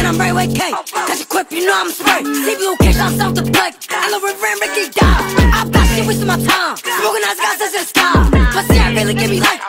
and I'm right with K. Cause you quick, you know I'm spray. CPU cash on something black. I love Rick Ricky die. I got shit wasting my time. Smoking eyes, guys, that's a sky. But see, I really give me life.